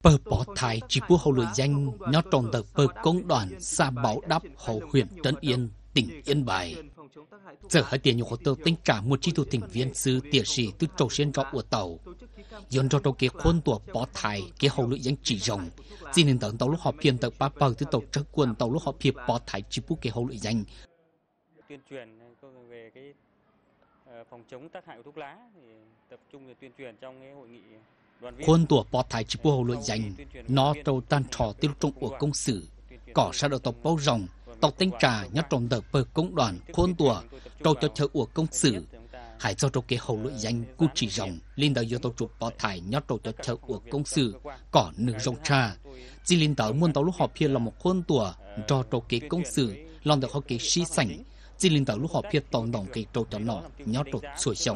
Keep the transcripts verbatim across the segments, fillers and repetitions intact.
Bờ bỏ thái chỉ bố hậu lội danh nhó tròn tờ bờ công đoàn xa bảo đắp hậu huyện Trấn Yên, tỉnh Yên Bái. Giờ hai tiền nhiều hồ tơ tính trả một chi thủ tỉnh viên sư tiệt sĩ từ trầu xuyên rõ của tàu. Dồn cho trâu kế khuôn tùa bỏ thái kế hậu lội danh chỉ rồng. Chỉ nên tận tàu lúc họ phiền tờ ba bờ từ tàu trắc quân tàu lúc họ phiền bỏ thái chỉ bố kế hậu lội danh. Tuyên truyền về cái phòng chống tác hại của thuốc lá thì tập trung về tuyên truyền trong cái hội nghị. Khuôn tùa bỏ thái chỉ bố hậu lội danh nó trâu tan trò tiêu trong của công sử. Cỏ sa đầu tộc bao rồng tộc tính trà nhát tròn đợt bờ công đoàn khuôn tùa trâu cho chờ của công sử. Hải cho trâu kế hậu lội danh cu chỉ rồng liên đạo do tàu chụp bỏ thái nhát trâu cho chờ của công sử cỏ nửa rồng trà. Chỉ liên đạo muôn tàu lúc họ phiền là một khuôn tùa cho trâu kế công sử lòng được họ kế sĩ sảnh. Chỉ liên đạo lúc họ phiền tổng đồng kế trâu cho nọ nhát trâu sủi sòng.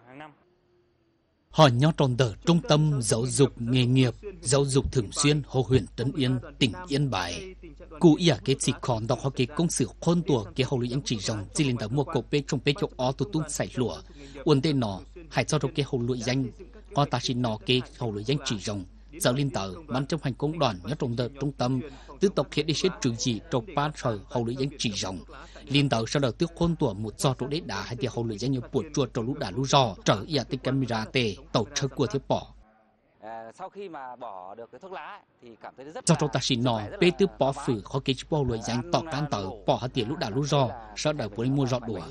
Họ nhó tròn tờ trung tâm giáo dục nghề nghiệp, giáo dục thường xuyên hồ huyện Trấn Yên, tỉnh Yên Bái. Cụ ý cái chỉ còn đọc họ cái công sự khôn tùa cái hậu lụy anh chỉ rồng chỉ lên tờ mua cổ bê trong bê chỗ ó tụ tung sải lụa. Uốn tên nó, hãy cho trong cái hậu lụy danh, có ta xin nó cái hậu lụy danh chỉ rồng. Giáo liên tờ, ban trong hành công đoàn nhó tròn tờ trung tâm, tư tộc hiện đi xét trừ gì trong ba thời hậu lụy danh chỉ rồng. Liên tờ sau đó tiếc khôn tùa một do chỗ đế đá hay thì hậu lụy danh như buộc chua trò lũ đá lũ rò trở ý tích camera tê tàu车của thế bỏ. Sau khi mà bỏ được cái thuốc lá thì cảm thấy rất cho trong ta xin nó bê tư bỏ phử khó kế bao lụy danh tỏ can tờ bỏ hạt tiền lũ đá lũ rò sau đó của mua rọ đùa.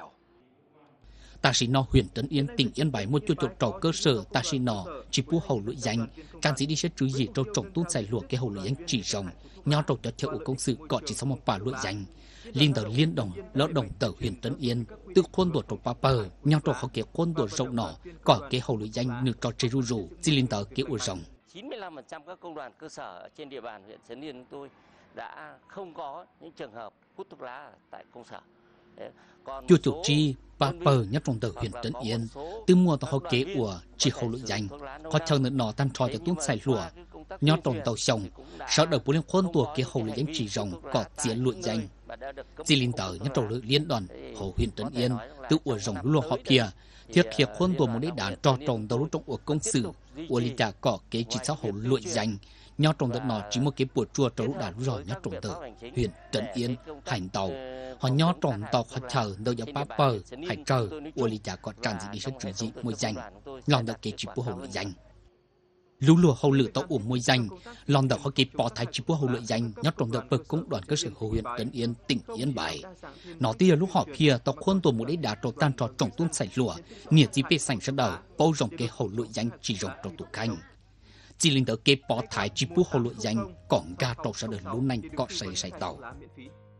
Ta xin nó huyện Trấn Yên tỉnh Yên Bái một chỗ chỗ trò cơ sở ta xin nó chỉ bố hậu lụy danh can gì đi xét chú gì trâu trồng tuôn xài lụa cái hậu lụy danh chỉ rồng nhau trâu cho theo của công sự có chỉ sau một bà lụy danh. Liên tờ liên đồng lão đồng tờ huyện Trấn Yên từ khuôn tuổi trục ba bờ nhau trò họ kế khuôn tuổi rộng nọ có kế hậu lụy danh được trò chơi ru rủ chỉ liên tờ kế ủa rồng. chín mươi lăm phần trăm các công đoàn cơ sở trên địa bàn huyện Trấn Yên tôi đã không có những trường hợp hút thuốc lá tại công sở. Chùa chủ chi ba bờ nhất trong tờ huyện Trấn Yên từ mua tàu họ kế ủa chỉ hậu lụy danh có chờ nữa nọ tan trò cho tuôn xài lụa nhau trong tàu sông sau đó bốn liên khuôn tuổi kế hậu lụy danh chỉ rồng có diễn lụy danh. Chỉ liên tờ nhất trầu liên đoàn hồ huyện Trấn Yên từ ủa rồng lúa họ kia thiết hiệp khuôn tuổi một đế đàn trò trồng tàu lúc trong ủa công sử ủa lý trả cỏ kế chỉ sáu hồ lụy danh nhau trong tờ nọ chỉ một cái bùa chua trầu lúc đàn lúa nhau trong tờ huyện Trấn Yên hành tàu họ nhau trong tàu họ chờ đâu giờ ba bờ hành chờ ủa lý trả cỏ tràn gì đi xét chủ gì môi danh lòng đặc kế chỉ bùa hồ lụy danh. Lũ lùa hậu lửa tàu ủng môi danh, lòng đảo họ kịp bỏ thái chỉ bố hậu lửa danh, nhát trong đợt bậc công đoàn cơ sở hồ huyện Trấn Yên, tỉnh Yên Bái. Nó tia lúc họ kia tàu khuôn tổ một đế đá trò tan trò trồng tuôn sải lùa, nhiệt chỉ bê sành sát đầu, bao rộng cái hậu lửa danh chỉ rộng trò tụ canh. Chỉ linh đỡ kịp bỏ thái chỉ bố hậu lửa danh, còn ga trò sát đời lũ nành cọ sấy sải tàu.